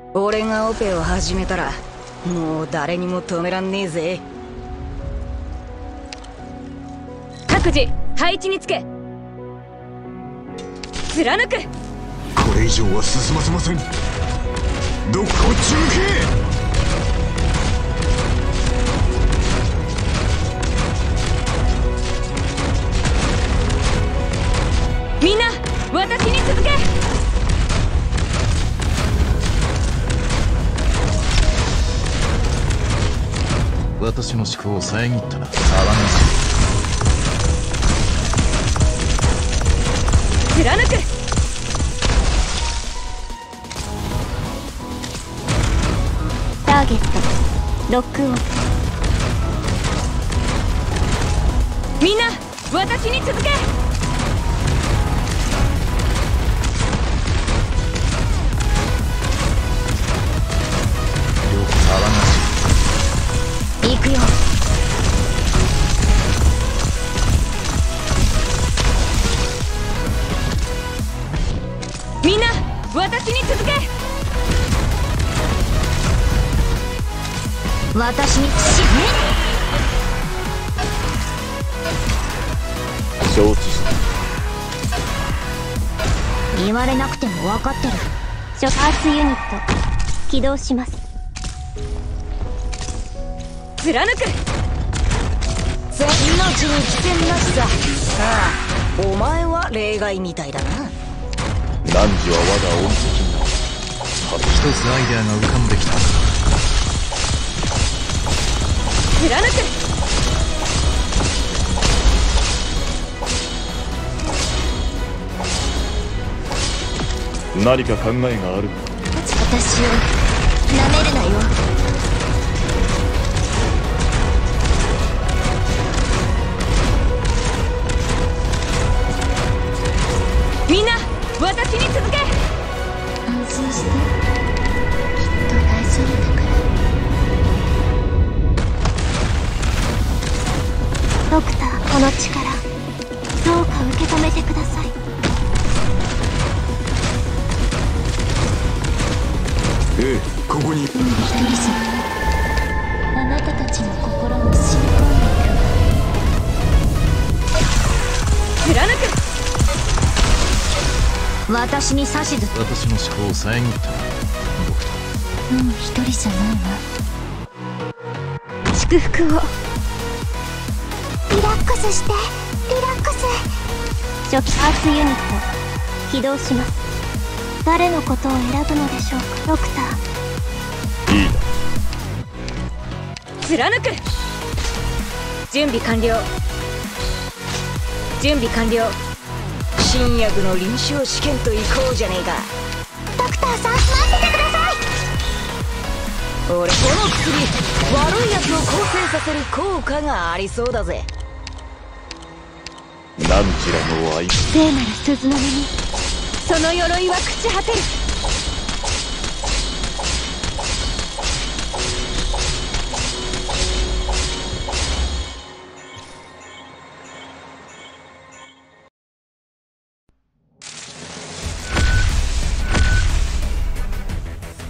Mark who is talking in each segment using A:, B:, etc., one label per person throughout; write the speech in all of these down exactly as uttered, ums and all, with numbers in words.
A: 俺がオペを始めたらもう誰にも止めらんねえぜ。
B: 各自配置につけ。貫く。
C: これ以上は進ませません。どこっち向け。
B: みんな私に続け。
D: 私の思考を遮ったな。騒がしい。
B: 貫く。
E: ターゲットロックオン。
B: みんな私に続け。
E: 行くよ。
B: みんな私に続け。
E: 私に死ね。
D: 承知した。
E: 言われなくても分かってる。初アースユニット起動します。
B: 貫く。
A: 全命に危険なしさ。ああ、お前は例外みたいだな。
D: 汝は我が恩敵な。一つアイデアが浮かんできた。
B: 貫く。
D: 何か考えがある。
E: 私をなめるなよ。
B: みんな私に続け。
E: 安心して、きっと大丈夫だから。ドクター、この力どうか受け止めてください。
C: ええ、ここに。
E: うん、一人じゃあなたたちの心に染み込んでいく。
B: 貫く。
E: 私に指図。
D: 私の思考を遮ったな。
E: うん、一人じゃないわ。祝福を。リラックスして、リラックス。初期アースユニット起動します。誰のことを選ぶのでしょうか。ドクター。
D: いいな。
B: 貫く。準備完了。準備完了。
A: 新薬の臨床試験と行こうじゃねえか。
E: ドクターさん、待っててください。
A: 俺この薬悪いやつを構成させる効果がありそうだぜ。
D: 何ちらの愛。
E: 聖なる鈴の実にその鎧は朽ち果てる。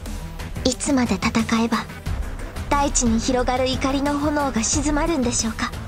E: いつまで戦えば大地に広がる怒りの炎が静まるんでしょうか。